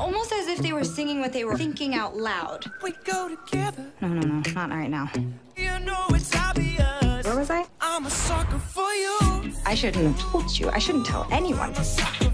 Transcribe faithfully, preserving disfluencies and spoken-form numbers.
almost as if they were singing what they were thinking out loud. We go together. No, no, no, not right now. You know it's obvious. Where was I? I'm a sucker for you. I shouldn't have told you. I shouldn't tell anyone. I'm a sucker